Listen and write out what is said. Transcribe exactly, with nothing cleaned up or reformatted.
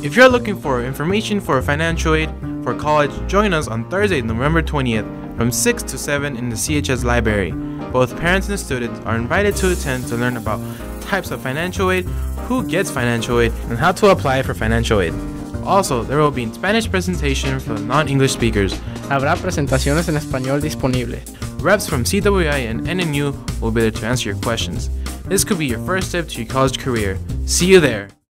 If you're looking for information for financial aid for college, join us on Thursday, November twentieth from six to seven in the C H S library. Both parents and students are invited to attend to learn about types of financial aid, who gets financial aid, and how to apply for financial aid. Also, there will be a Spanish presentation for the non-English speakers. Habrá presentaciones en español disponibles. Reps from C W I and N N U will be there to answer your questions. This could be your first step to your college career. See you there!